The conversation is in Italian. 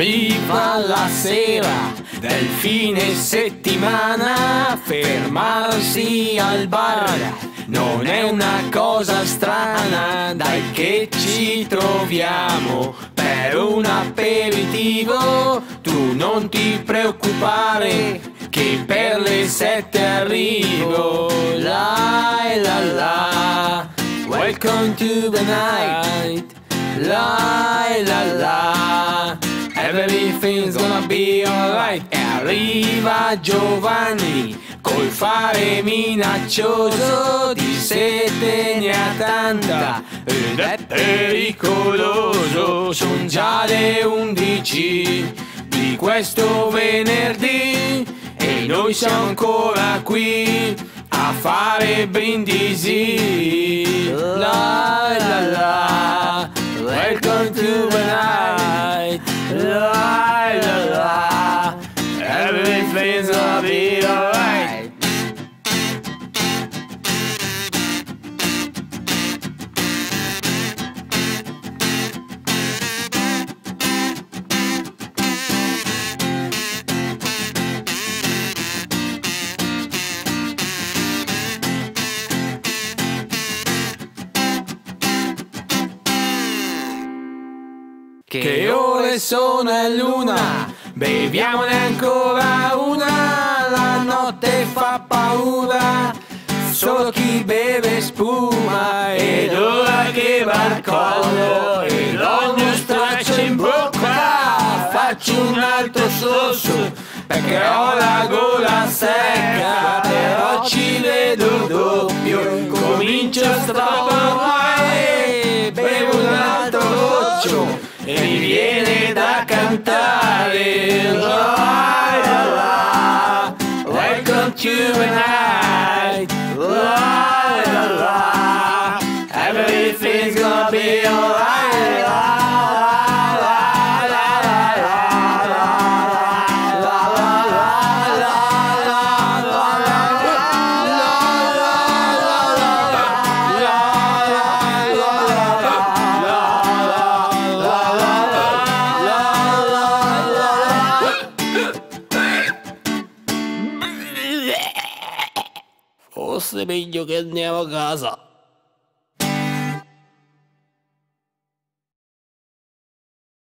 Arriva la sera del fine settimana, fermarsi al bar non è una cosa strana. Dai che ci troviamo per un aperitivo, tu non ti preoccupare che per le 7 arrivo. La la la, welcome to the night. La la la, everything's gonna be alright. E arriva Giovanni col fare minaccioso, di sete ne ha tanta ed è pericoloso. Son già le 11 di questo venerdì e noi siamo ancora qui a fare brindisi. La la la, welcome to the night. La la la, everything's gonna be alright. Che ore sono? È l'una, beviamone ancora una, la notte fa paura, solo chi beve spuma. Ed ora che va al collo e l'ogno straccia in bocca, faccio un altro sorso perché ho la gola secca, però ci vedo doppio, comincio a strappare, bevo un altro goccio e mi viene da cantare. La la la, welcome to the night. La la la, everything's gonna be alright. La la la la la la forse è meglio che andiamo a casa.